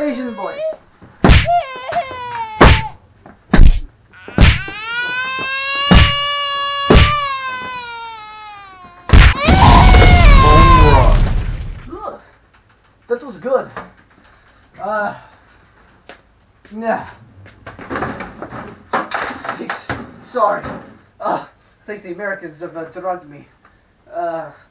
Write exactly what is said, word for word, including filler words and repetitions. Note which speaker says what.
Speaker 1: Asian boy. Look, that was good. Uh, yeah. Jeez, sorry. Uh, I think the Americans have uh, drugged me. Uh.